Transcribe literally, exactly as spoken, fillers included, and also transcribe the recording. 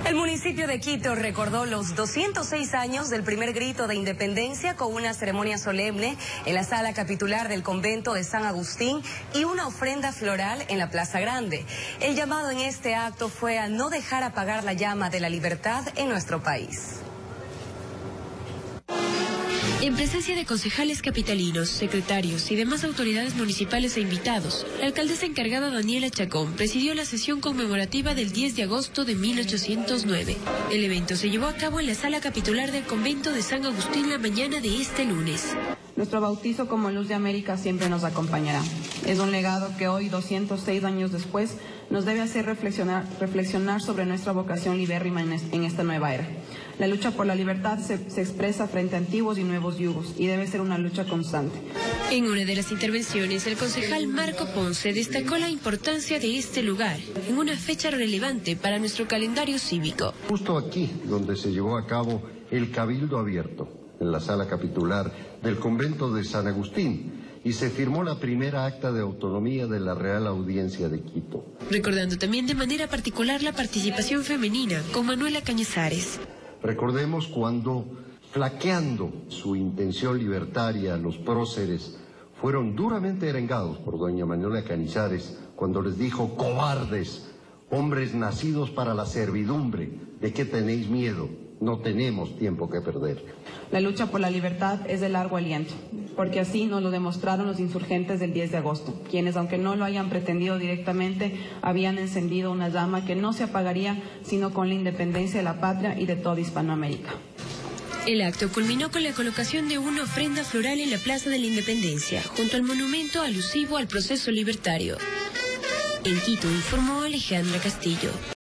El municipio de Quito recordó los doscientos seis años del primer grito de independencia con una ceremonia solemne en la sala capitular del convento de San Agustín y una ofrenda floral en la Plaza Grande. El llamado en este acto fue a no dejar apagar la llama de la libertad en nuestro país. En presencia de concejales capitalinos, secretarios y demás autoridades municipales e invitados, la alcaldesa encargada Daniela Chacón presidió la sesión conmemorativa del diez de agosto de mil ochocientos nueve. El evento se llevó a cabo en la sala capitular del convento de San Agustín la mañana de este lunes. Nuestro bautizo como Luz de América siempre nos acompañará. Es un legado que hoy, doscientos seis años después, nos debe hacer reflexionar, reflexionar sobre nuestra vocación libérrima en, en esta nueva era. La lucha por la libertad se, se expresa frente a antiguos y nuevos yugos y debe ser una lucha constante. En una de las intervenciones, el concejal Marco Ponce destacó la importancia de este lugar en una fecha relevante para nuestro calendario cívico. Justo aquí, donde se llevó a cabo el Cabildo Abierto, en la sala capitular del convento de San Agustín, y se firmó la primera acta de autonomía de la Real Audiencia de Quito. Recordando también de manera particular la participación femenina con Manuela Cañizares. Recordemos cuando, flaqueando su intención libertaria, los próceres fueron duramente arengados por doña Manuela Cañizares cuando les dijo: cobardes, hombres nacidos para la servidumbre, ¿de qué tenéis miedo? No tenemos tiempo que perder. La lucha por la libertad es de largo aliento, porque así nos lo demostraron los insurgentes del diez de agosto, quienes, aunque no lo hayan pretendido directamente, habían encendido una llama que no se apagaría sino con la independencia de la patria y de toda Hispanoamérica. El acto culminó con la colocación de una ofrenda floral en la Plaza de la Independencia, junto al monumento alusivo al proceso libertario. En Quito informó Alejandra Castillo.